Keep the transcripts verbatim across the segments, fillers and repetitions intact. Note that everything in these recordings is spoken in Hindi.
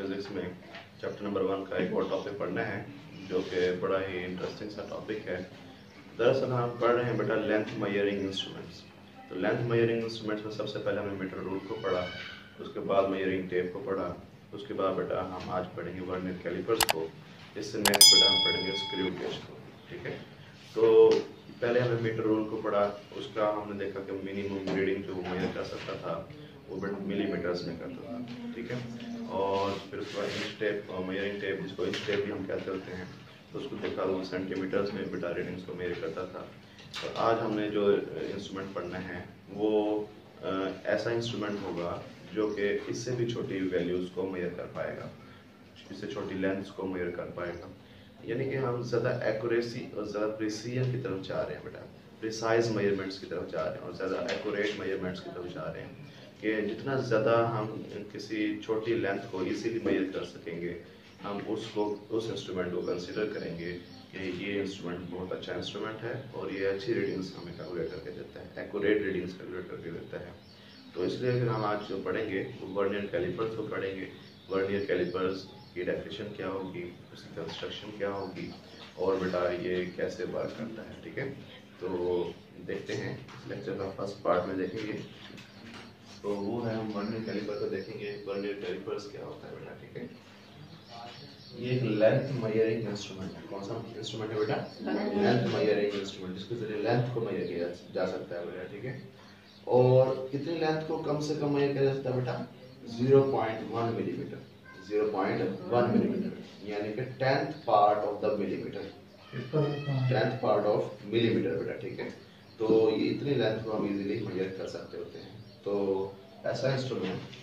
फिजिक्स में चैप्टर नंबर वन का एक और टॉपिक पढ़ना है जो कि बड़ा ही इंटरेस्टिंग सा टॉपिक है। दरअसल हम पढ़ रहे हैं बेटा लेंथ मेजरिंग इंस्ट्रूमेंट्स। तो लेंथ मेजरिंग इंस्ट्रूमेंट्स में सबसे पहले हमने मीटर रूल को पढ़ा, उसके बाद मेजरिंग टेप को पढ़ा, उसके बाद बेटा हम आज पढ़ेंगे वर्नियर कैलिपर्स को, इससे नेक्स्ट बेटा हम पढ़ेंगे स्क्रू गेज को। ठीक है, तो पहले हमने मीटर रूल को पढ़ा, उसका हमने देखा कि मिनिमम रीडिंग जो मेजर कर सकता था वो बेटा मिलीमीटर्स में करता था। ठीक है, और फिर उसके बाद इंच टेप, मेजरिंग टेप जिसको इंच टेप भी हम क्या करते हैं, तो उसको देखा वो सेंटीमीटर्स में बेटा रीडिंग्स को मेजर करता था। तो आज हमने जो इंस्ट्रूमेंट पढ़ना है वो आ, ऐसा इंस्ट्रूमेंट होगा जो कि इससे भी छोटी वैल्यूज़ को मेजर कर पाएगा, इससे छोटी लेंथ्स को मेजर कर पाएगा। यानी कि हम ज़्यादा एक्यूरेसी और ज़्यादा प्रिसीजन की तरफ जा रहे हैं बेटा, प्रिसाइज मेजरमेंट्स की तरफ जा रहे हैं और ज़्यादा एक्यूरेट मेजरमेंट्स की तरफ जा रहे हैं कि जितना ज़्यादा हम किसी छोटी लेंथ को इजीली मेजर कर सकेंगे, हम उसको उस इंस्ट्रूमेंट को कंसिडर करेंगे कि ये इंस्ट्रूमेंट बहुत अच्छा इंस्ट्रूमेंट है और ये अच्छी रीडिंग्स हमें कैलकुलेट करके देता है, एक्यूरेट रीडिंग्स कैलकुलेट करके देता है। तो इसलिए फिर हम आज जो पढ़ेंगे वो वर्नियर कैलिपर्स को पढ़ेंगे। वर्नियर कैलिपर्स की डेफिनेशन क्या होगी, उसकी कंस्ट्रक्शन क्या होगी और बेटा ये कैसे वर्क करता है। ठीक है, तो देखते हैं इस लेक्चर का फर्स्ट पार्ट में देखेंगे, तो वो है हम वर्नियर कैलिपर को देखेंगे। वर्नियर कैलिपर्स क्या होता है बेटा? ठीक है, ये एक लेंथ मेजरिंग इंस्ट्रूमेंट है। कौन सा इंस्ट्रूमेंट है बेटा? लेंथ मेजरिंग इंस्ट्रूमेंट, जिसके जरिए लेंथ को मेजर किया जा सकता है बेटा। ठीक है, और कितनी लेंथ को कम से कम मेजर किया जा सकता है बेटा? Zero point one millimetre, zero point one millimetre, यानी कि tenth part of the millimetre, tenth part of millimetre बेटा। ठीक है, तो ये इतनी लेंथ को हम इजीली मेजर कर सकते होते हैं। तो ऐसा instrument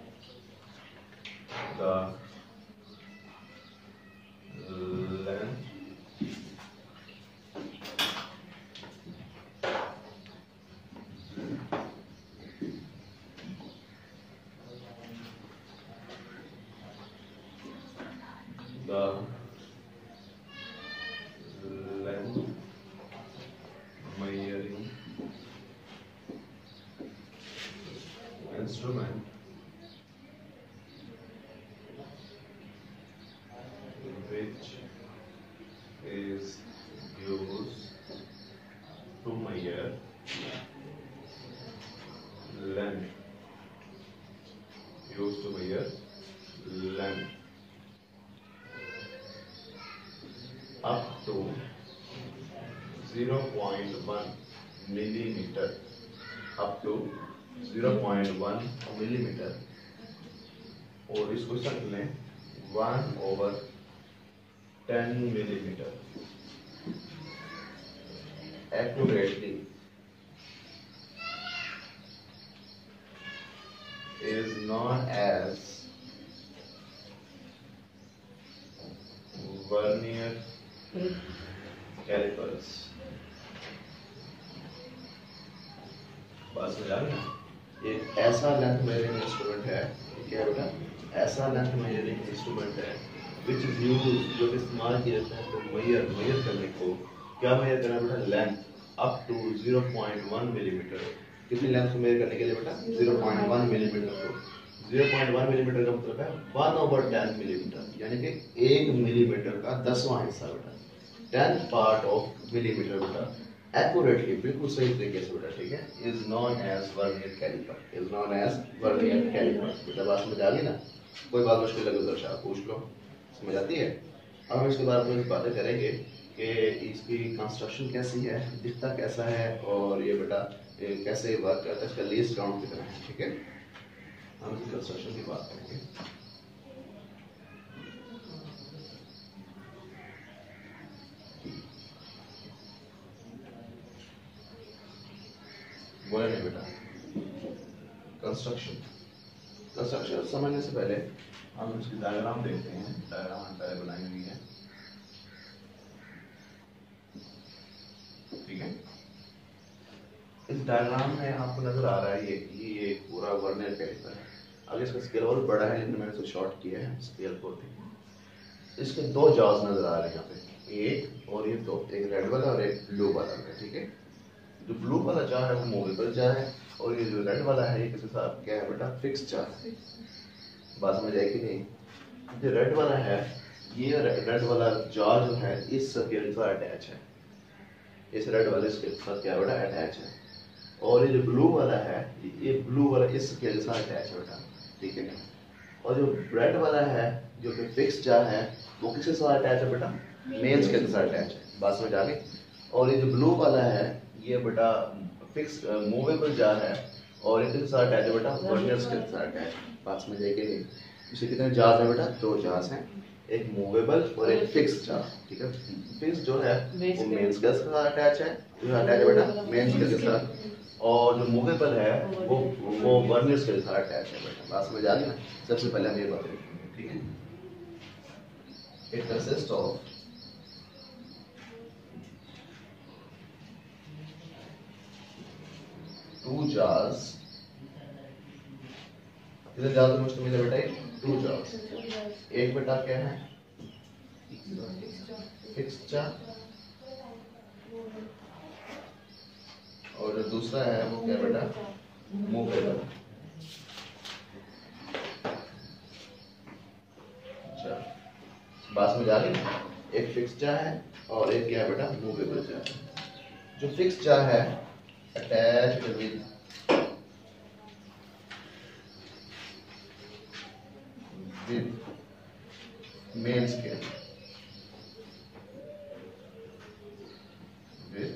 the length the length measuring instrument which is used to measure length, used to measure length up to zero point one millimeter, up to zero point one millimeter, और इसको शक्ल में one over ten millimeter accurately is known as vernier callipers. बात समझ आ गई ना? ये ऐसा लेंथ मेजरिंग इंस्ट्रूमेंट है, क्या है बेटा? ऐसा लेंथ मेजरिंग इंस्ट्रूमेंट है विच इज यूज्ड, जो इस्तेमाल किया जाता है तो मेजर मेजर करने को। क्या मेजर करना बेटा? Length up to zero point one millimetre. कितनी लेंथ को मेजर करने के लिए बेटा? ज़ीरो पॉइंट वन मिलीमीटर को। ज़ीरो पॉइंट वन मिलीमीटर का मतलब है वन ओवर टेन मिलीमीटर, यानी कि एक मिलीमीटर का दसवां हिस्सा बेटा, टेंथ पार्ट ऑफ मिलीमीटर बेटा, एक्यूरेटली, बिल्कुल सही तरीके से बेटा। ठीक है, is known as vernier calliper, is known as vernier calliper. बेटा बात समझ आ गई ना? कोई बात मुश्किल लगे तो आप पूछ लो, समझ आती है? अब हम इसके बारे में बातें करेंगे कि इसकी कंस्ट्रक्शन कैसी है, दिखता कैसा है, और ये बेटा कैसे वर्क करता है, इसका लीस्ट काउंट कितना है। ठीक है, हम इसकी कंस्ट्रक्शन की बात करेंगे। बोले नहीं बेटा? कंस्ट्रक्शन कंस्ट्रक्शन समझने से पहले हम इसकी डायग्राम देखते हैं। डायग्राम हम पहले बनाई हुई है। ठीक है, इस डायग्राम में आपको नजर आ रहा है ये ये एक पूरा वर्नियर कैलिपर है। आगे इसका स्केल और बड़ा है, लेकिन मैंने इसे शॉर्ट किया है स्केल को। इसके दो जॉज नजर आ रहे हैं यहाँ पे, एक और ये दो, एक रेड वाला और एक ब्लू वाला है। ठीक है, जो ब्लू वाला जार है वो मूवेबल जार है, और ये जो रेड वाला है ये किसी साथ क्या है बेटा? फिक्स जार है। बात समझ आई कि नहीं? जो रेड वाला है, ये रेड वाला जार जो है इस स्केल के साथ अटैच है, इस रेड वाले स्केल के साथ क्या बेटा अटैच है। और ये जो ब्लू वाला है, ये ब्लू वाला इस स्केल के साथ अटैच है बेटा, ठीक है। और जो रेड वाला है जो कि फिक्स जार है, वो किसके साथ अटैच है बेटा, मेन स्केल के साथ अटैच है, बात समझ आ गई। और ये जो ब्लू वाला है ये बेटा फिक्स मूवेबल जार है, और इनके साथ अटैच है बेटा वर्नियर स्केल के साथ अटैच, बात समझ आई कि नहीं। इसे कितने जार्स हैं बेटा, दो जार्स हैं, एक मूवेबल और एक फिक्स जार, ठीक है। फिक्स जो है वो मेन स्केल के साथ अटैच है, जो अटैच है बेटा मेन स्केल के साथ, और जो मूवेबल है वो वो वर्नियर स्केल के साथ अटैच है बेटा, बात समझ आ गई ना। सबसे पहले हम ये बात देखेंगे, ठीक है। इट कंसिस्ट ऑफ टू जार्स, कितने जार्स मुझको मिले बेटा, टू जार्स। एक बेटा क्या है फिक्स जार, और जो दूसरा है वो क्या बेटा मूवेबल। अच्छा, बात समझ आ गई। एक फिक्स जार है और एक क्या है बेटा मूवेबल जार। जो फिक्स जार है attached with with main scale, with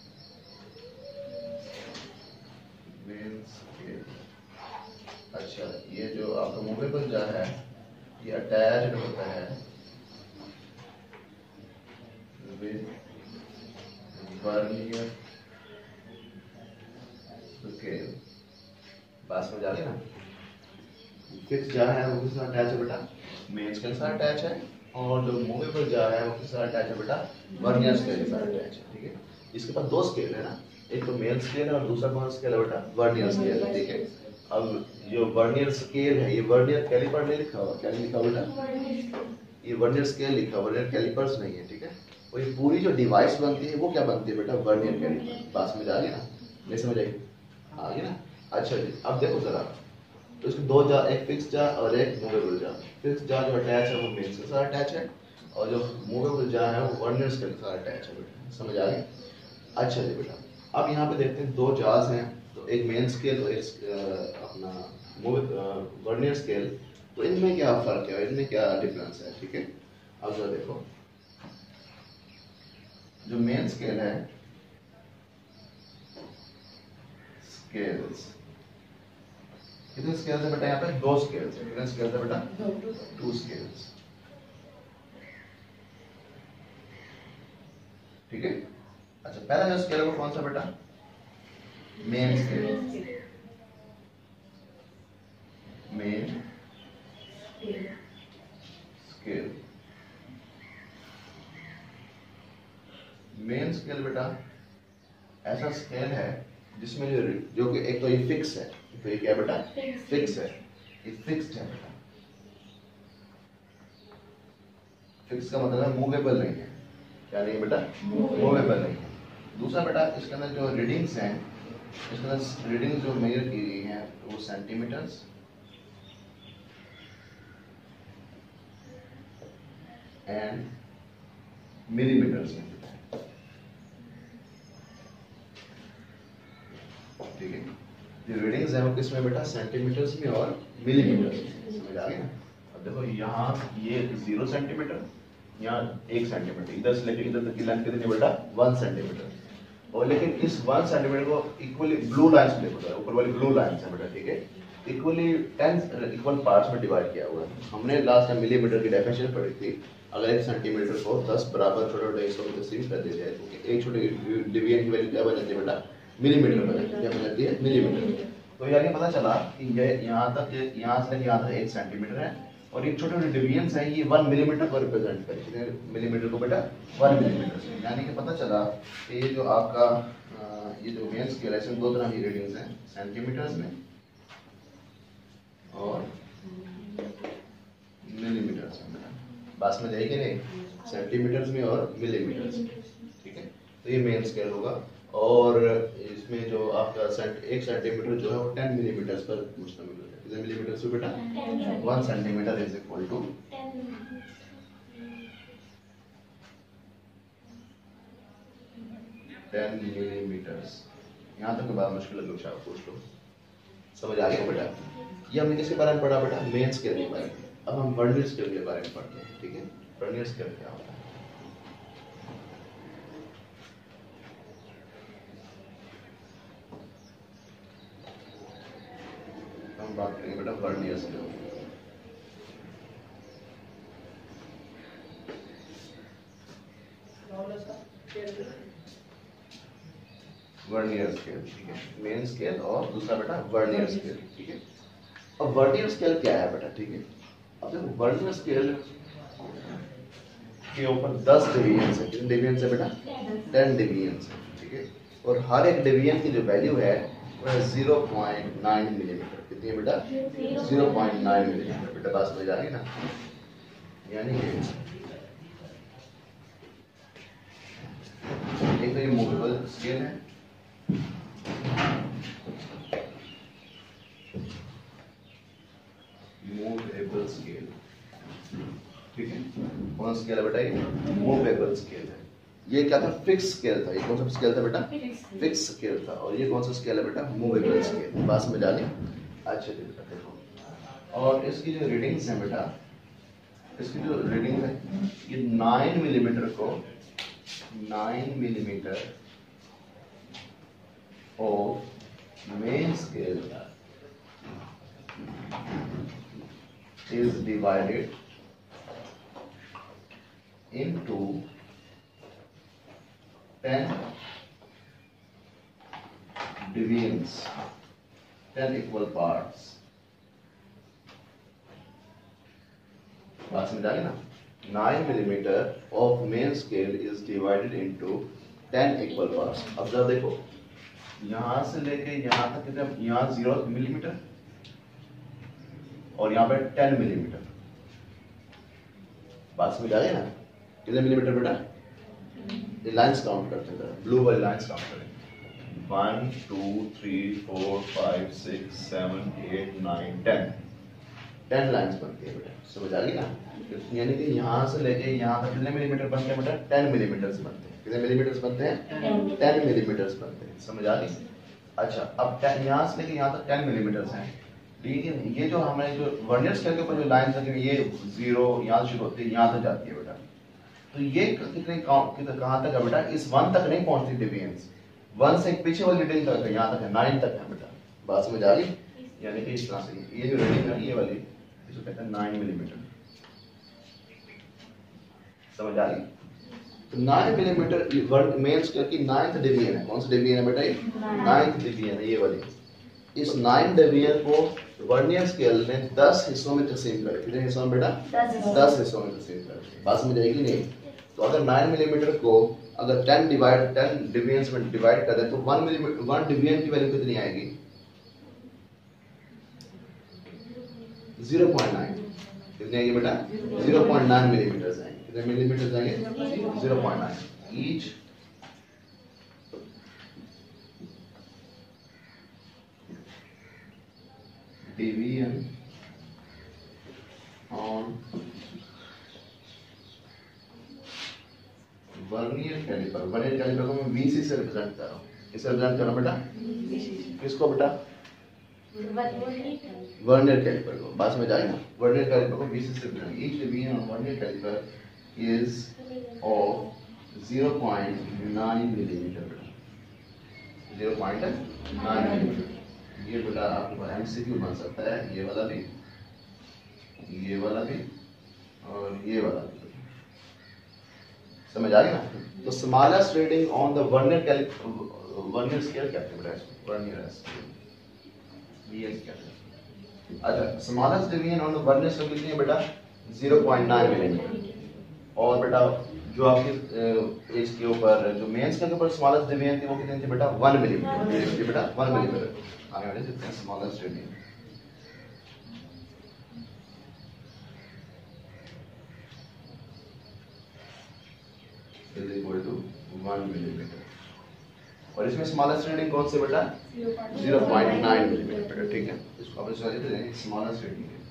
main scale। अच्छा, ये जो आपका मूवेबल जार है ये अटैच्ड होता है with वर्नियर स्केल, बात समझ आ गई ना। फिक्स जार है वो किसके साथ अटैच है बेटा, मेन स्केल के साथ अटैच है, और जो मूवेबल जार है वो किसके साथ अटैच है बेटा, वर्नियर स्केल के साथ अटैच है, ठीक है। इसके पास दो स्केल है ना, एक तो मेन स्केल है और दूसरा कौन सा स्केल है बेटा, वर्नियर स्केल है, ठीक है। अब जो वर्नियर स्केल है ये वर्नियर कैलिपर नहीं लिखा हुआ, क्या लिखा हुआ बेटा, ये वर्नियर स्केल लिखा हुआ, वर्नियर कैलिपर्स नहीं है, ठीक है। और ये पूरी जो डिवाइस बनती है वो क्या बनती है बेटा, वर्नियर कैलिपर, बात समझ आ गई ना, नहीं समझ आई आ गई ना। अच्छा जी, अब देखो जरा, तो इसके दो जार, एक फिक्स जार और एक मूवेबल जार। फिक्स जार जो अटैच है वो मेन स्केल के साथ अटैच है, और जो मूवेबल जार है वो वर्नियर स्केल के साथ अटैच है बेटा, समझ आ गई। अच्छा जी बेटा, अब यहाँ पे देखते हैं दो जार्स हैं, तो एक मेन स्केल और एक अपना वर्नियर स्केल, तो इनमें क्या फर्क है, इनमें क्या डिफरेंस है, ठीक है। अब जरा देखो, जो मेन स्केल है स्केल्स, कितने स्केल्स है बेटा, यहाँ पे दो स्केल्स है, कितने स्केल्स है बेटा, टू स्केल्स, ठीक है। अच्छा, पहला जो स्केल है वो कौन सा बेटा, main scale, main scale. Main scale बेटा ऐसा स्केल है जिसमें जो जो कि एक तो ये फिक्स है, तो ये क्या बेटा फिक्स है, ये फिक्स्ड है बेटा। फिक्स का मतलब है मूवेबल नहीं है, क्या नहीं है बेटा, मूवेबल नहीं है। दूसरा बेटा इसके अंदर जो रीडिंग्स हैं, इसके अंदर रीडिंग्स जो मेजर की गई हैं वो सेंटीमीटर्स एंड मिलीमीटर्स में, ठीक है। जो रीडिंग्स हैं वो किसमें बेटा, सेंटीमीटर्स में और मिलीमीटर्स में, समझ आ गई ना। अब देखो यहाँ ये जीरो सेंटीमीटर, यहाँ एक सेंटीमीटर, इधर से लेकर इधर तक की लेंथ कितनी बेटा, वन सेंटीमीटर। और लेकिन इस वन सेंटीमीटर को इक्वली ब्लू लाइंस में देखो, ऊपर वाली ब्लू लाइंस है बेटा, ठीक है। इक्वली टेन इक्वल पार्ट्स में डिवाइड किया हुआ है। हमने लास्ट टाइम मिलीमीटर की डेफिनेशन पढ़ी थी, अगर एक सेंटीमीटर को दस बराबर छोटे छोटे हिस्सों में तकसीम कर दिया जाए तो एक छोटे डिवीजन की वैल्यू क्या बन जाती है बेटा, मिलीमीटर बन जाती है, क्या बन जाती है, मिलीमीटर। तो यानी पता चला कि ये यहाँ तक, यहाँ से यहाँ तक एक सेंटीमीटर है, और ये छोटे छोटे डिवीजन्स हैं ये वन मिलीमीटर को रिप्रेजेंट करें, मिलीमीटर को बेटा वन मिलीमीटर से। यानी कि पता चला कि ये जो आपका ये जो मेन स्केल है इसमें दो तरह की रीडिंग्स हैं, सेंटीमीटर्स में और मिलीमीटर्स में। बात में जाएगी नहीं, सेंटीमीटर्स में और मिलीमीटर्स में, ठीक है। तो ये मेन स्केल होगा, और इसमें जो आपका सेंट, एक सेंटीमीटर जो है वो टेन मिलीमीटर्स पर मुश्तमिल है। कितने मिलीमीटर से बेटा, one centimetre is equal to ten millimetres. यहाँ तक बात मुश्किल लगे शायद पूछ लो। समझ आ गया बेटा? ये हमने किसके बारे में पढ़ा बेटा? मेन स्केल के बारे में। अब हम वर्नियर स्केल के बारे में पढ़ते हैं, ठीक है? वर्नियर स्केल क्या होता है? हम बात करेंगे बेटा वर्नियर स्केल। वर्नियर स्केल, ठीक है? मेन स्केल और दूसरा बेटा वर्नियर स्केल, ठीक है? अब वर्नियर स्केल क्या है बेटा? ठीक है, अब देखो वर्नियर स्केल के ऊपर दस डिवीजन है। कितने डिवीजन है बेटा? टेन डिवीजन है, ठीक है? और हर एक डिवीजन की जो वैल्यू है वो है ज़ीरो पॉइंट नाइन मिलीमीटर। कितनी है बेटा? Zero point nine millimetre. बेटा बात समझ आ गई ना? यानी कि एक तो ये मूवेबल स्केल है, मूवेबल स्केल, ठीक है? कौन सा स्केल है बेटा? ये मूवेबल स्केल है। ये क्या था? फिक्स स्केल था। ये कौन सा स्केल था बेटा? फिक्स स्केल था। और ये कौन सा स्केल है बेटा? Movable scale. बात समझ आ गई? अच्छा बेटा देखो, और इसकी जो रीडिंग्स हैं बेटा, इसकी जो रीडिंग है ये नाइन मिलीमीटर को nine millimetre of main scale is divided into ten divisions, ten equal parts. बात समझ आ गई ना? Nine millimetre of main scale is divided into ten equal parts. अब जरा देखो, यहां से लेके यहां तक कितने? यहां जीरो मिलीमीटर और यहां पे टेन मिलीमीटर। बात समझ आ गई ना? कितने मिलीमीटर बेटा? ये लाइंस काउंट करते हैं, ब्लू वाली लाइंस काउंट करें। One two three four five six seven eight nine ten. Ten lines बनती है बेटा। समझ आ गई ना? यानी कि यहां से लेके यहां तक कितने मिलीमीटर बनते हैं बेटा? टेन मिलीमीटर बनते हैं। कितने मिलीमीटर बनते हैं? टेन मिलीमीटर बनते हैं। समझ आ गई? अच्छा, अब यहाँ से लेके यहाँ तक टेन मिलीमीटर हैं, लेकिन ये जो हमें जो वर्नियर स्केल के ऊपर जो लाइन लगी हुई है, ये जीरो यहाँ शुरू होती है, यहाँ तक जाती है बेटा। तो ये कितने कहाँ तक है बेटा? इस वन तक नहीं पहुंचती डिवीजन्स। वन से पीछे वाली रीडिंग तक है, यहाँ तक है, नाइन तक है बेटा। बात समझ आ गई? यानी कि इस तरह से ये जो रीडिंग है ये वाली, इसको कहते हैं नाइन मिलीमीटर। समझ आ गई? तो नाइन मिलीमीटर मेन स्केल की नाइन्थ डिवीजन है। कौन सा डिवीजन है बेटा? ये नाइन्थ डिवीजन है, ये वाली। इस नाइन डिवीजन को वर्नियर स्केल ने दस हिस्सों में तकसीम कर। कितने हिस्सों में बेटा? दस हिस्सों में तकसीम कर। बात समझ आएगी नहीं? तो अगर नाइन मिलीमीटर को अगर टेन डिवाइड टेन डिवीजन में डिवाइड कर दे तो वन मिलीमीटर वन डिवीजन की वैल्यू कितनी आएगी? Zero point nine. कितनी आएगी बेटा? ज़ीरो पॉइंट नाइन मिलीमीटर आएंगे। कितने मिलीमीटर जाएंगे? Zero point nine. Each division on vernier calliper. Vernier calliper को मैं वीसी से रिप्रेजेंट कर रहा हूँ। किससे रिप्रेजेंट कर रहा हूँ बेटा? किसको बेटा? वर्नियर कैलिपर को। बात समझ आई ना? वर्नियर कैलिपर को वीसी से represent. Each division on vernier calliper is of zero point nine millimetre बेटा। Zero point nine millimetre. ये बेटा आपके पास एमसीक्यू बन सकता है, ये वाला भी, ये वाला भी और ये वाला भी। समझ आ गया ना? तो smallest reading on the vernier calliper, vernier scale क्या है बेटा? वर्नियर स्केल वीएस क्या है? अच्छा, smallest division on the vernier scale कितनी है बेटा? Zero point nine millimetre. और बेटा जो आपके इसके ऊपर जो मेन स्केल के ऊपर स्मॉलेस्ट डिवीजन थी वो कितनी थी बेटा? One millimetre. ये बेटा वन मिलीमीटर आने वाले जितने smallest division. Is equal to one millimetre. और इसमें स्मॉलेस्ट रीडिंग कौन से बेटा? Zero point nine millimetre. ठीक है, इसको आप समझ लेते हैं स्मॉलेस्ट रीडिंग है।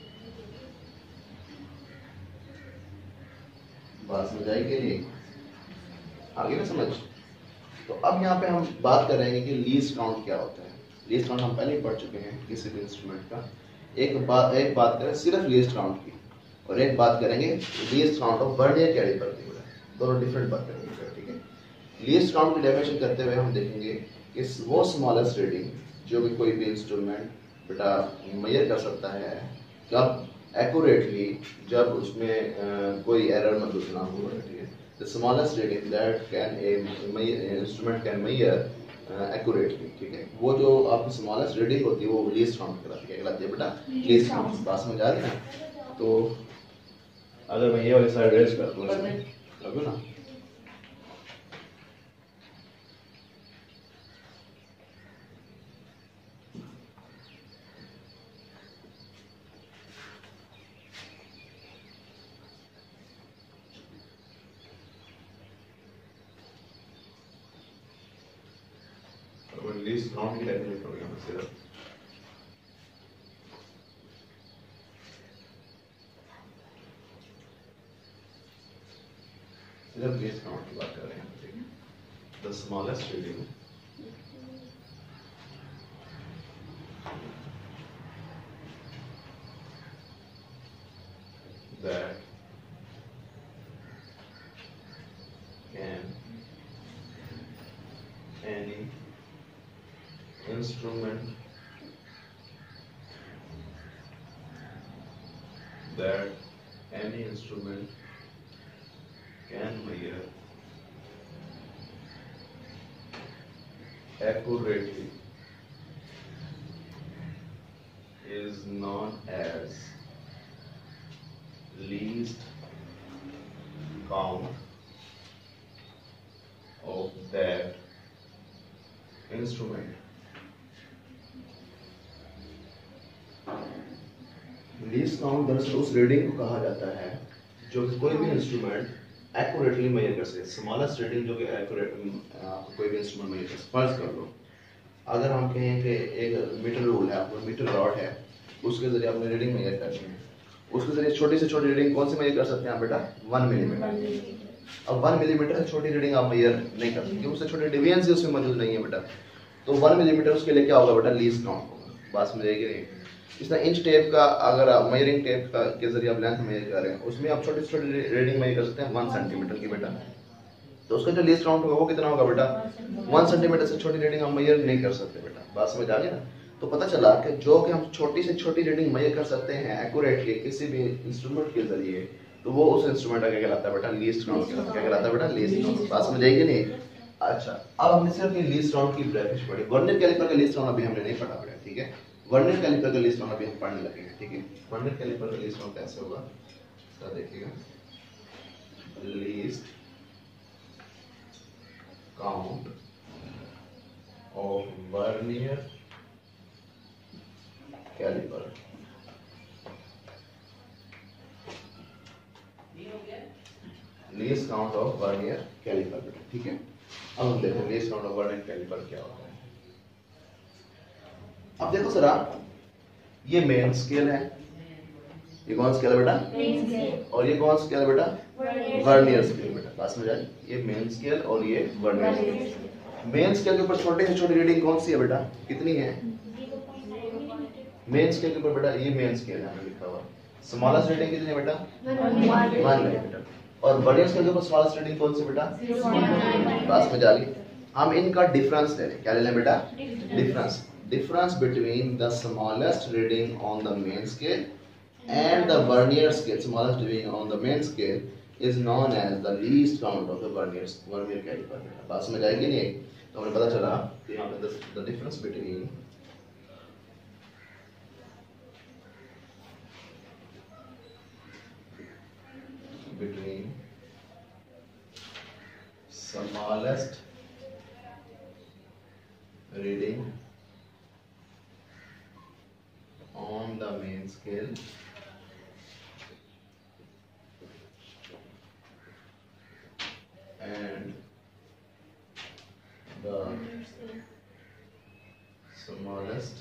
बात समझ आई कि नहीं? आगे ना समझ। तो अब यहाँ पे हम बात कर रहे हैं कि लीस्ट काउंट क्या होता है। लीस्ट काउंट हम पहले ही पढ़ चुके हैं किसी भी इंस्ट्रूमेंट का। एक बात एक बात करें सिर्फ लीस्ट काउंट की, और एक बात करेंगे least count of vernier calliper की। दोनों डिफरेंट बात करेंगे, ठीक है। लीस्ट काउंट की डेफिनेशन करते हुए हम देखेंगे कि वो स्मॉलेस्ट रीडिंग जो कि कोई भी इंस्ट्रूमेंट बेटा मेजर कर सकता है, कब एक्यूरेटली, जब उसमें uh, कोई एरर मतलब ना हो, ठीक है। The smallest reading that can a instrument can measure accurately, ठीक है। वो जो आपकी स्मॉलेस्ट रीडिंग होती है वो लीस्ट काउंट कहलाती है, कहलाती है बेटा लीस्ट काउंट। बात समझ आ रही है ना। तो अगर मैं ये वाली साइड रेज कर दूं इसमें ना, लीस्ट काउंट की डेफिनेशन करूंगा मैं सिर्फ सिर्फ लीस्ट काउंट की बात कर रहे हैं, ठीक है। The smallest reading that can any instrument that any instrument can measure accurately is known as least count of that instrument. Least count दरअसल उस रीडिंग को कहा जाता है जो कि कोई भी इंस्ट्रूमेंट एक्यूरेटली मेजर कर सके। स्मॉलेस्ट रीडिंग जो कि एक्यूरेट कोई भी इंस्ट्रूमेंट मेजर कर सके। फर्ज कर लो अगर हम कहें कि एक मीटर रूल है, आपको मीटर रॉड है, उसके जरिए आपने रीडिंग मेजर करनी है। उसके जरिए छोटी से छोटी रीडिंग कौन सी मेजर कर सकते हैं आप बेटा? One millimetre. अब वन मिलीमीटर से छोटी रीडिंग आप मेजर नहीं कर सकते, उससे छोटे डिविएंस उसमें मौजूद नहीं है बेटा। तो वन मिलीमीटर उसके लिए क्या होगा बेटा? लीस्ट काउंट होगा। बात समझेगी नहीं? इस तरह इंच टेप का अगर आप मेजरिंग टेप का के जरिए आप लेंथ मेजर कर रहे हैं, उसमें आप छोटी छोटी रीडिंग मेजर कर सकते हैं वन सेंटीमीटर की बेटा। तो उसका जो लीस्ट काउंट होगा वो कितना होगा बेटा? वन सेंटीमीटर से छोटी रीडिंग हम मेजर नहीं कर सकते बेटा। बात समझ आ गई ना? तो पता चला कि जो कि हम छोटी से छोटी रीडिंग मेजर कर सकते हैं एक्यूरेटली किसी भी इंस्ट्रूमेंट के जरिए, तो वो उस इंस्ट्रूमेंट का क्या कहलाता है बेटा? लीस्ट काउंट कहलाता है। क्या कहलाता है बेटा? Least count. बात समझ आएगी नहीं? अच्छा, अब हमने सिर्फ ये लीस्ट काउंट की ब्रैकेट पढ़ी। वर्नियर कैलिपर का लीस्ट काउंट अभी हमने नहीं पढ़ा बेटा, ठीक है। वर्नियर कैलिपर का लीस्ट काउंट अभी हम पढ़ने लगेंगे, ठीक है। वर्नियर कैलिपर का लीस्ट काउंट कैसे होगा सर देखिएगा। Least count of vernier calliper least count of vernier calliper, ठीक है। अब हम देखते हैं least count of vernier calliper क्या होता है। अब देखो जरा, ये मेन स्केल है, ये कौन स्केल है बेटा? Main scale. और ये कौन स्केल है बेटा? वर्नियर स्केल बेटा। बात समझ आई? ये मेन स्केल और ये वर्नियर स्केल। मेन स्केल के ऊपर छोटे से छोटी रीडिंग कौन सी है बेटा? कितनी है? मेन स्केल के ऊपर बेटा ये मेन स्केल है, हमें लिखा हुआ। स्मॉलेस्ट रीडिंग कितनी है बेटा? One millimetre. और वर्नियर स्केल के ऊपर स्मॉलेस्ट रीडिंग कौन सी बेटा? बात समझ आ गई? हम इनका डिफरेंस ले लें। क्या ले लें बेटा? Difference. Difference between the smallest reading on the main scale and the vernier scale, smallest reading on the main scale, is known as the least count of the vernier vernier caliper. बात समझ आएगी नहीं? तो हमें पता चला कि यहाँ पे the difference between between smallest reading on the main scale and the smallest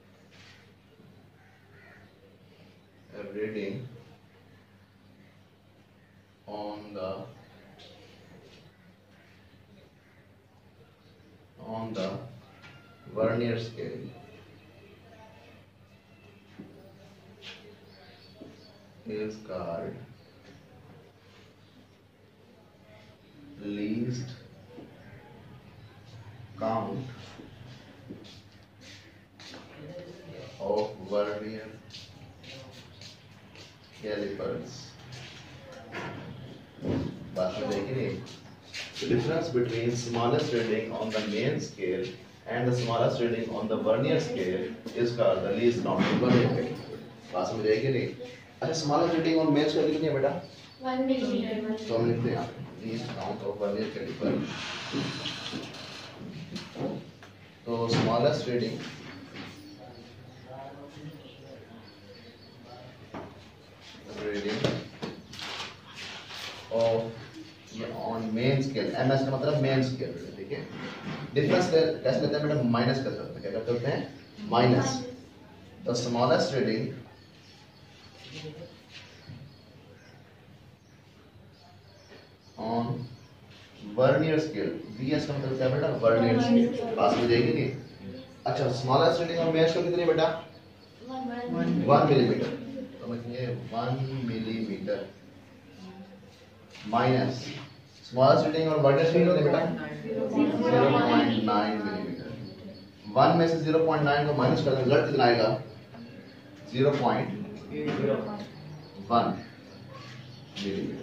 reading on the on the vernier scale is called least count of vernier calipers. बात समझ आई कि नहीं? The difference between smallest reading on the main scale and the smallest reading on the vernier scale is called the least count of vernier caliper. बात समझ आई कि नहीं? अच्छा, smallest reading on main scale कितनी है बेटा? one millimeter. तो हम लिखते हैं यहाँ पे least count of vernier caliper. तो smallest reading reading of on main scale, ms का मतलब main scale, ठीक है? डिफरेंस कैसे लेते हैं बेटा? माइनस कर सकते हैं, क्या करते हैं? Minus the smallest reading on vernier scale, VS का मतलब क्या बेटा? Vernier scale. पास में जाएगी नहीं? अच्छा, smallest reading on main scale कितनी है बेटा? One millimetre. तो लिखेंगे one millimetre minus smallest reading on vernier scale कितनी है बेटा? Zero point nine millimetre. One में से ज़ीरो पॉइंट नाइन को माइनस कर दें, रिजल्ट कितना आएगा? Zero point one millimetre.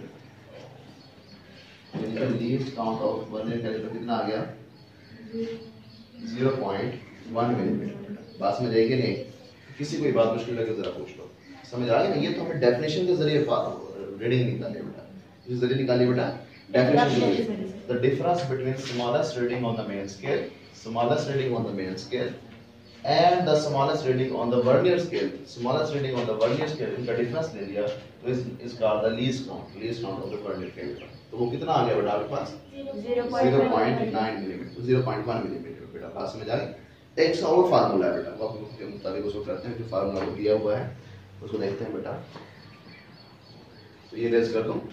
Least count of vernier calliper कितना आ गया? Zero point one millimetre. बात समझ आएगी नहीं? किसी कोई बात मुश्किल लगे जरा पूछ लो. समझ आ गया ना? ये तो हमें डेफिनेशन के जरिए रीडिंग निकाली बेटा. इस जरिए निकाली बेटा definition. The difference between smallest reading on the main scale, smallest reading on the main scale, and the smallest reading on the vernier scale, smallest reading on the vernier scale, इनका difference ले लिया तो इस is called the least count, least count of the vernier caliper. तो वो कितना आ गया बेटा आपके पास? Zero point nine millimetre, zero point one millimetre बेटा. पास में जाए. एक सा और फार्मूला है बेटा, वो आपके मुताबिक उसको करते हैं. जो फार्मूला वो दिया हुआ है उसको देखते हैं बेटा. तो ये रेज कर दूं.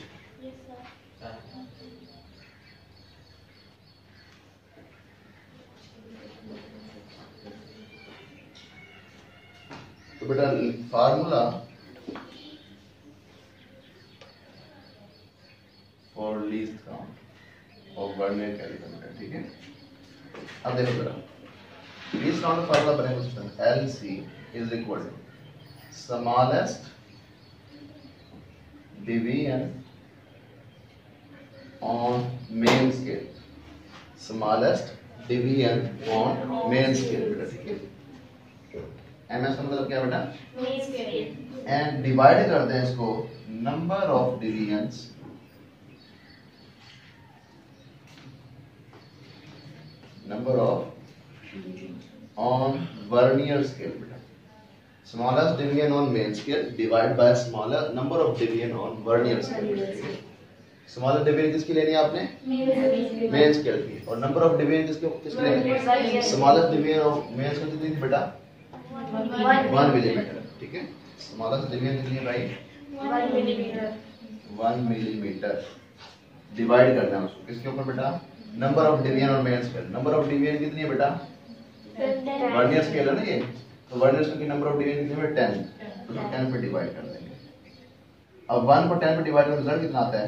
तो बेटा formula for least count of vernier calliper बेटा, ठीक है? अब देखो बेटा, लीस्ट काउंट का फार्मूला बनेगा उस तरह L C is equal to smallest division on main scale, smallest division on main scale बेटा, ठीक है? ms का मतलब क्या बेटा? एंड डिवाइड करते हैं इसको number of divisions number of on vernier scale बेटा. Smallest division on main scale divide by smaller number of division on vernier scale. Smaller division किसकी लेनी है आपने? मेन स्केल की. और नंबर ऑफ डिवीजन किसके किसकी लेनी है? Smallest division of main scale कितनी थी बेटा? वन मिलीमीटर, ठीक है? स्मॉलेस्ट डिवीजन कितनी है भाई? One millimetre. डिवाइड करना है उसको किसके ऊपर बेटा? नंबर ऑफ डिवीजन और main scale. Number of division कितनी है बेटा? वर्नियर स्केल है ना ये, तो वर्नियर स्केल की नंबर ऑफ डिवीजन कितनी है? टेन. तो टेन पे डिवाइड कर देंगे. अब वन को टेन पे डिवाइड करने रिजल्ट कितना आता है?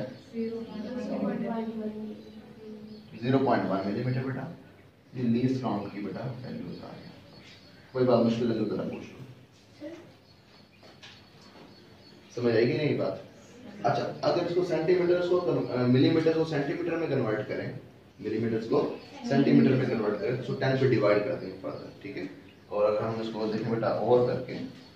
ज़ीरो पॉइंट वन मिलीमीटर बेटा. ये लीस्ट काउंट की बेटा वैल्यू आ गया. कोई बात मुश्किल है तो जरा पूछ लो. समझ आएगी नहीं बात? अच्छा, अगर इसको सेंटीमीटर को मिलीमीटर को सेंटीमीटर में कन्वर्ट करें, मिलीमीटर को सेंटीमीटर में कन्वर्ट करें तो टेन पे डिवाइड कर देंगे फर्दर, ठीक है? और अगर हम इसको देखें बेटा और करके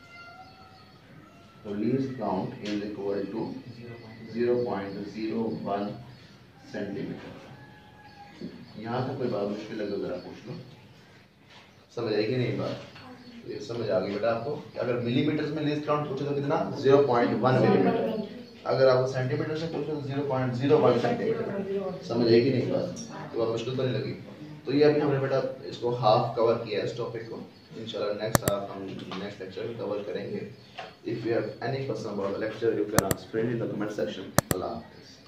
तो least count is equal to zero point zero one centimetre. यहाँ से कोई बात मुश्किल लगे जरा पूछ लो. समझ आएगी नहीं बात? ये समझ आ गई बेटा आपको? अगर मिलीमीटर में लीस्ट काउंट पूछे तो कितना? Zero point one millimetre. अगर आपको सेंटीमीटर से पूछे तो zero point zero one centimetre. समझ आएगी नहीं बात? तो बात मुश्किल तो नहीं लगी? तो ये अभी हमने बेटा इसको हाफ कवर किया है इस टॉपिक को. इंशाल्लाह नेक्स्ट हाफ हम नेक्स्ट लेक्चर में कवर करेंगे. If you have any question about the lecture you can ask in the comment section. अल्लाह हाफिज़.